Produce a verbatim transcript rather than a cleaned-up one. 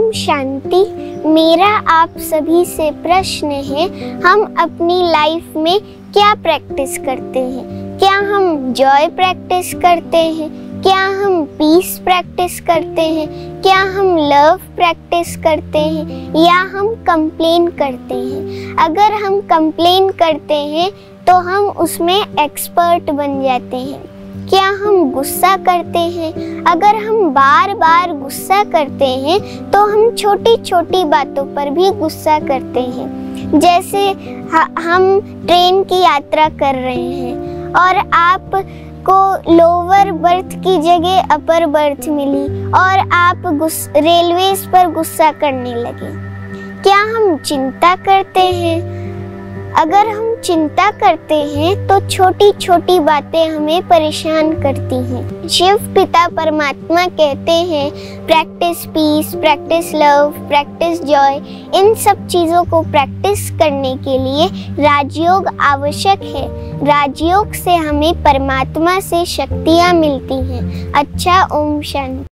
ओम शांति। मेरा आप सभी से प्रश्न है, हम अपनी लाइफ में क्या प्रैक्टिस करते हैं? क्या हम जॉय प्रैक्टिस करते हैं? क्या हम पीस प्रैक्टिस करते हैं? क्या हम लव प्रैक्टिस करते हैं या हम कंप्लेन करते हैं? अगर हम कंप्लेन करते हैं तो हम उसमें एक्सपर्ट बन जाते हैं। क्या हम गुस्सा करते हैं? अगर हम बार बार गुस्सा करते हैं तो हम छोटी छोटी बातों पर भी गुस्सा करते हैं। जैसे हम ट्रेन की यात्रा कर रहे हैं और आप को लोअर बर्थ की जगह अपर बर्थ मिली और आप रेलवेज पर गुस्सा करने लगे। क्या हम चिंता करते हैं? अगर हम चिंता करते हैं तो छोटी छोटी बातें हमें परेशान करती हैं। शिव पिता परमात्मा कहते हैं, practice peace, practice love, practice joy. इन सब चीज़ों को प्रैक्टिस करने के लिए राजयोग आवश्यक है। राजयोग से हमें परमात्मा से शक्तियाँ मिलती हैं। अच्छा, ओम शांति।